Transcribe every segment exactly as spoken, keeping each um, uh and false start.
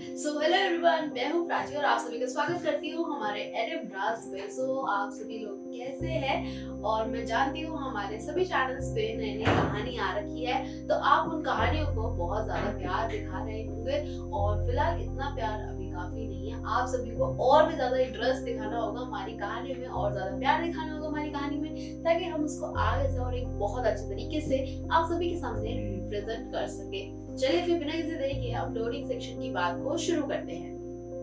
So hello everyone, मैं हूँ प्राची और आप सभी का स्वागत करती हूँ हमारे एनिम ब्रास पे। सो so, आप सभी लोग कैसे हैं? और मैं जानती हूँ हमारे सभी चैनल्स पे नई नई कहानी आ रखी है, तो आप उन कहानियों को बहुत ज्यादा प्यार दिखा रहे होंगे। और फिलहाल इतना प्यार अभी काफी नहीं है, आप सभी को और भी ज्यादा इंटरेस्ट दिखाना होगा हमारी कहानी में, और ज्यादा प्यार दिखाना होगा हमारी कहानी में, ताकि हम उसको आगे से और एक बहुत अच्छे तरीके से आप सभी के सामने रिप्रेजेंट कर सके। चलिए फिर बिना किसी देरी के अपलोडिंग सेक्शन की बात को शुरू करते हैं।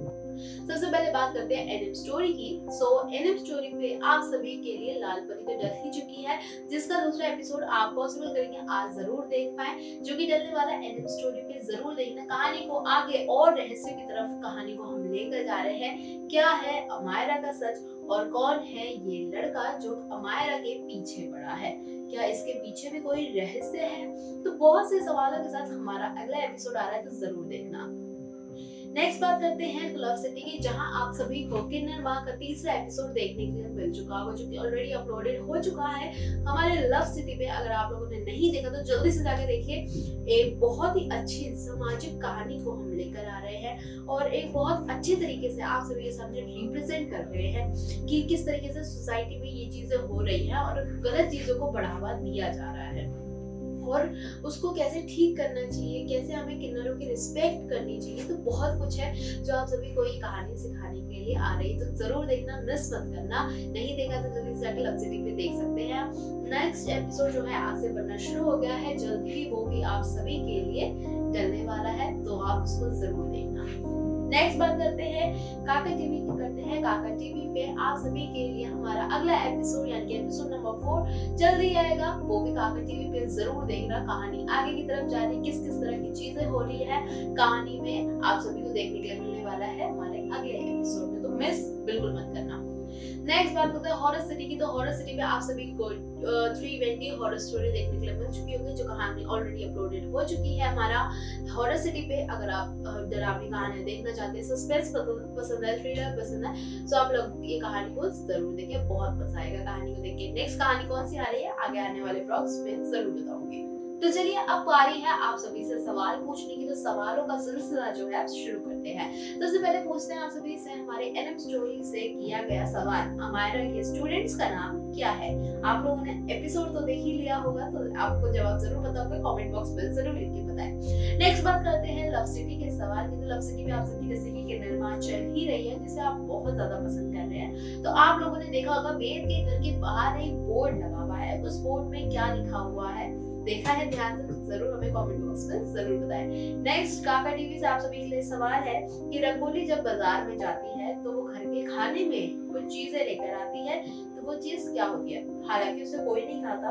सबसे पहले बात करते हैं एनिम स्टोरी की। सो एनिम स्टोरी पे आप सभी के लिए लाल परी तो डल ही चुकी है, जिसका दूसरा एपिसोड आप पॉसिबल करेंगे आज जरूर देख पाए, जो कि डलने वाला एनिम स्टोरी पे जरूर देखना। कहानी को आगे और रहस्य की तरफ कहानी को हम लेकर जा रहे हैं। क्या है अमायरा का सच, और कौन है ये लड़का जो अमायरा के पीछे पड़ा है? क्या इसके पीछे भी कोई रहस्य है? तो बहुत से सवालों के साथ हमारा अगला एपिसोड आ रहा है, तो जरूर देखना। नेक्स्ट बात करते हैं लव सिटी की, जहां आप सभी को किन्नर माँ का तीसरा एपिसोड देखने के लिए मिल चुका होगा, जो कि ऑलरेडी अपलोडेड हो चुका है हमारे लव सिटी पे। अगर आप लोगों ने नहीं देखा तो जल्दी से जाके देखिए। एक बहुत ही अच्छी सामाजिक कहानी को हम लेकर आ रहे हैं, और एक बहुत अच्छे तरीके से आप सभी के सामने रिप्रेजेंट कर रहे हैं कि किस तरीके से सोसाइटी में ये चीजें हो रही है और गलत चीजों को बढ़ावा दिया जा रहा है, और उसको कैसे ठीक करना चाहिए, कैसे हमें किन्नरों की रिस्पेक्ट करनी चाहिए। तो बहुत कुछ है जो आप सभी को ये कहानी सिखाने के लिए आ रही है, तो जरूर देखना, मिस मत करना। नहीं देखा तो जल्दी से जाके लव सिटी पे देख सकते हैं। नेक्स्ट एपिसोड जो है आज से बनना शुरू हो गया है, जल्द ही वो भी आप सभी के लिए डलने वाला है, तो आप उसको जरूर देखना। नेक्स्ट बात करते हैं काका टीवी की करते हैं। काका टीवी पे आप सभी के लिए हमारा अगला एपिसोड यानी कि एपिसोड नंबर फोर जल्दी आएगा, वो भी काका टीवी पे जरूर देखना। कहानी आगे की तरफ जा रही, किस किस तरह की चीजें हो रही है कहानी में, आप सभी को देखने के लिए मिलने वाला है हमारे अगले एपिसोड में, तो मिस बिल्कुल मत करना। नेक्स्ट बात करते हैं हॉरर सिटी की। तो हॉरर सिटी पे आप सभी को थ्री ट्वेंटी हॉरर स्टोरी देखने के लिए मिल चुकी होगी, जो कहानी ऑलरेडी अपलोडेड हो चुकी है हमारा हॉरर सिटी पे। अगर आप डरावनी कहानी देखना चाहते हैं, सस्पेंस पसंद है, थ्रिलर पसंद है, तो आप लोग ये कहानी को जरूर देखिए, बहुत मजा आएगा कहानी को देख के। नेक्स्ट कहानी कौन सी आ रही है आगे आने वाले ब्लॉग्स में जरूर बताऊंगी। तो चलिए अब बारी है आप सभी से सवाल पूछने की, तो सवालों का सिलसिला जो है आप शुरू करते हैं। सबसे पहले पूछते हैं आप सभी से हमारे एनिम स्टोरी से किया गया सवाल, अमायरा के स्टूडेंट्स का नाम क्या है? आप लोगों ने एपिसोड तो देख ही लिया होगा, तो आपको जवाब जरूर पता होगा, कमेंट बॉक्स में जरूर लिख के बताएं। नेक्स्ट बात करते हैं लव सिटी के सवाल की। तो लव सिटी में आप सभी जैसे कि किन्नर माँ चल ही रही है, जिसे आप बहुत ज्यादा पसंद कर रहे हैं, तो आप लोगों ने देखा होगा वेद के घर के बाहर एक बोर्ड लगा हुआ है। उस बोर्ड में क्या लिखा हुआ है, देखा है ध्यान से? जरूर हमें कमेंट बॉक्स में जरूर बताएं। नेक्स्ट काका टीवी से आप सभी के लिए सवाल है कि रंगोली जब बाजार में जाती है तो वो घर के खाने में कुछ चीजें लेकर आती है, तो वो चीज क्या होती है? हालांकि उसे कोई नहीं खाता,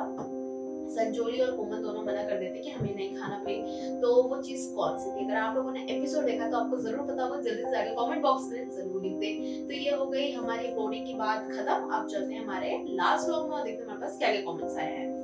संजोली और कोमल दोनों मना कर देते कि हमें नहीं खाना भाई, तो वो चीज कौन सी थी? अगर आप लोगों ने एपिसोड देखा तो आपको जरूर पता होगा, जल्दी से जाके कमेंट बॉक्स में जरूर लिख दें। तो ये हो गई हमारी अपलोडिंग की बात खत्म। अब चलते हैं हमारे लास्ट व्लॉग में और देखते हैं हमारे पास क्या क्या कमेंट्स आए हैं।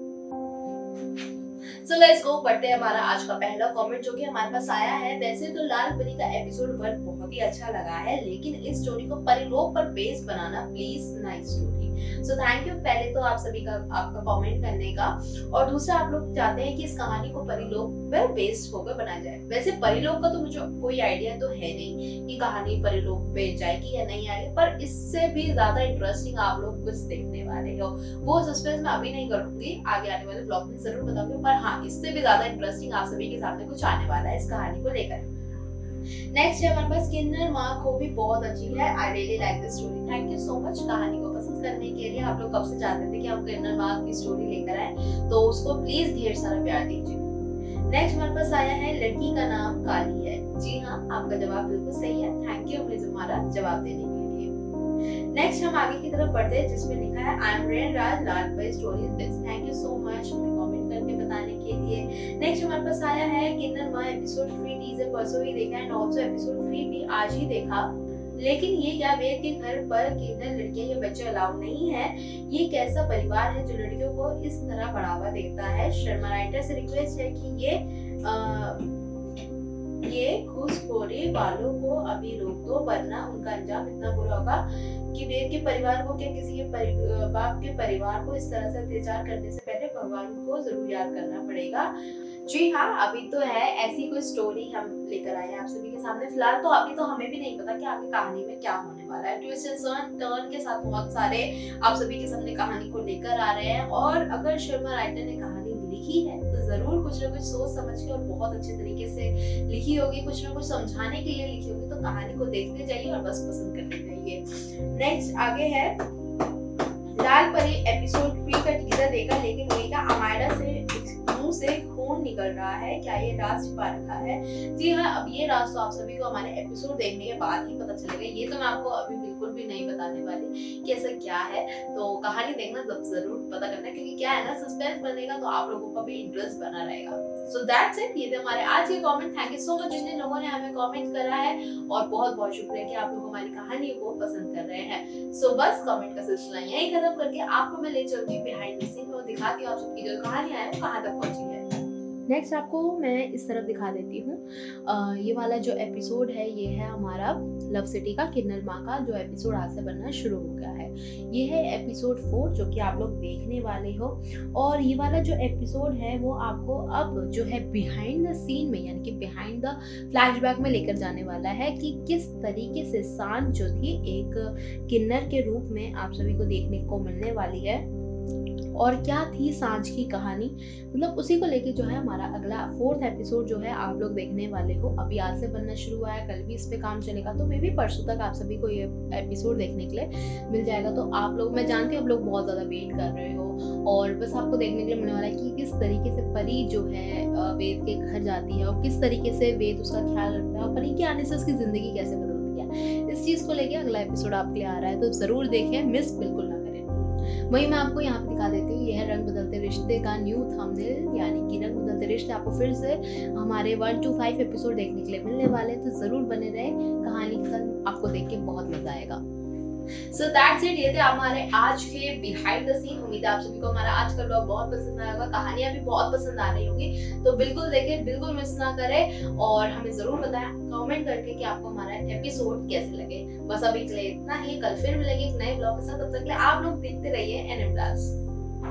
So let's go, पढ़ते हैं हमारा आज का पहला कमेंट जो कि हमारे पास आया है। वैसे तो लाल परी का एपिसोड वन बहुत ही अच्छा लगा है, लेकिन इस स्टोरी को परिलोक पर बेस्ड बनाना please, nice story. So thank you पहले तो आप सभी का आपका कमेंट करने का, और दूसरा आप लोग चाहते हैं कि इस कहानी को परिलोक पर बेस्ड होकर बनाया जाए। वैसे परिलोक का तो मुझे कोई आइडिया तो है नहीं कि कहानी परिलोक पे जाएगी या नहीं आएगी, पर इससे भी ज्यादा इंटरेस्टिंग आप लोग कुछ देखने वाले हो, वो सस्पेंस मैं अभी नहीं करूंगी, आगे आने वाले ब्लॉग में जरूर बताऊंगी। पर हाँ, इससे भी ज्यादा इंटरेस्टिंग आप सभी के सामने कुछ आने वाला है इस कहानी को लेकर। नेक्स्ट है हमारे पास किन्नर माँ को भी बहुत अच्छी है, I really like this story, thank you so much कहानी को पसंद करने के लिए। आप लोग कब से चाहते थे कि हम किन्नर माँ की स्टोरी लेकर आए, तो उसको प्लीज ढेर सारा प्यार दीजिए। नेक्स्ट हमारे पास आया है लड़की का नाम काली है। जी हाँ, आपका जवाब बिल्कुल सही है, थैंक यू मुझे हमारा जवाब देने के लिए। नेक्स्ट हम आगे की तरफ बढ़ते हैं, जिसमें लिखा है आई एम रेन राज लाल परी story is best, thank you so much comment करके बताने के लिए। नेक्स्ट हमारे पास आया है किन्नर माँ एपिसोड थ्री टीजर परसों ही देखा एंड ऑल्सो एपिसोड थ्री भी आज ही देखा, लेकिन ये क्या वेद के घर पर किन्नर लड़कियां या बच्चे अलाउड नहीं है? ये कैसा परिवार है जो लड़कियों को इस तरह बढ़ावा देता है? शर्मा राइटर से रिक्वेस्ट है कि ये आ, ये घूसखोरी वालों को अभी रोक दो, वरना उनका अंजाम इतना बुरा होगा कि वेद के परिवार को क्या किसी के बाप के परिवार को इस तरह से अत्याचार करने से पहले भगवान को जरूर याद करना पड़ेगा। जी हाँ, अभी तो है ऐसी कोई स्टोरी हम लेकर आए हैं आप सभी के सामने। फिलहाल तो अभी तो हमें भी नहीं पता कि आगे कहानी में क्या होने वाला है। ट्विस्ट एंड टर्न के साथ बहुत सारे आप सभी के सामने कहानी को लेकर आ रहे हैं। और अगर शर्मा राइटर ने कहानी लिखी है तो जरूर कुछ ना कुछ सोच समझ के और बहुत अच्छे तरीके से लिखी होगी, कुछ ना कुछ समझाने के लिए लिखी होगी। तो कहानी को देखते जाइए और बस पसंद करते जाइए। नेक्स्ट आगे है लाल परी एपिसोड थ्री का टीजर देखा, लेकिन वही का अमायरा से मुंह से खून निकल रहा है, क्या ये राज छिपा रखा है? जी हाँ, अब ये राज तो आप सभी को हमारे एपिसोड देखने के बाद ही पता चलेगा। ये तो मैं आपको अभी बिल्कुल भी नहीं बताने वाली कि ऐसा क्या है। तो कहानी देखना जरूर पता करना, क्योंकि क्या है ना, सस्पेंस बनेगा तो आप लोगों का भी इंटरेस्ट बना रहेगा। सो दैट्स इट, ये थे हमारे आज के comment. Thank you so much जिन जिन लोगों ने हमें कमेंट करा है, और बहुत बहुत शुक्रिया कि आप लोग हमारी कहानी को पसंद कर रहे हैं। सो so, बस कमेंट का सिलसिला यही खत्म करके आपको मैं ले चलती हूँ बिहाइंड द सीन और दिखाती हूँ आप सबकी जो कहानी है वो कहाँ तक पहुंची है। नेक्स्ट आपको मैं इस तरफ दिखा देती हूँ। ये वाला जो एपिसोड है ये है हमारा लव सिटी का, किन्नर माँ का, जो एपिसोड आज से बनना शुरू हो गया है। ये है एपिसोड फोर जो कि आप लोग देखने वाले हो। और ये वाला जो एपिसोड है वो आपको अब जो है बिहाइंड द सीन में, यानी कि बिहाइंड द फ्लैशबैक में लेकर जाने वाला है कि किस तरीके से सांझ जो थी एक किन्नर के रूप में आप सभी को देखने को मिलने वाली है, और क्या थी सांझ की कहानी। मतलब उसी को लेके जो है हमारा अगला फोर्थ एपिसोड जो है आप लोग देखने वाले हो। अभी आज से बनना शुरू हुआ है, कल भी इस पे काम चलेगा, तो मे भी परसों तक आप सभी को ये एपिसोड देखने के लिए मिल जाएगा। तो आप लोग, मैं जानती हूँ आप लोग बहुत ज़्यादा वेट कर रहे हो, और बस आपको देखने के लिए मिलने वाला है कि किस तरीके से परी जो है वेद के घर जाती है और किस तरीके से वेद उसका ख्याल रखता है, और परी के आने से उसकी ज़िंदगी कैसे बदलती है। इस चीज़ को लेके अगला एपिसोड आपके लिए आ रहा है, तो ज़रूर देखें, मिस बिल्कुल ना करें। वही मैं आपको यहाँ पे दिखा देती हूँ, यह है रंग बदलते रिश्ते का न्यू थंबनेल, यानी कि रंग बदलते रिश्ते आपको फिर से हमारे वन टू फाइव एपिसोड देखने के लिए मिलने वाले, तो जरूर बने रहे। कहानी के साथ आपको देख के बहुत मजा आएगा। सो दैट्स इट, ये थे हमारे आज के बिहाइंड द सीन। उम्मीद है आप सभी को हमारा आज का व्लॉग बहुत पसंद आया होगा, कहानियां भी बहुत पसंद आ रही होंगी। तो बिल्कुल देखें, बिल्कुल मिस ना करें, और हमें जरूर बताएं कमेंट करके कि आपको हमारा एपिसोड कैसे लगे। बस अभी के लिए इतना ही, कल फिर मिलेंगे एक नए व्लॉग के साथ। तब तक के लिए आप लोग देखते रहिए एनएम ब्लास्ट।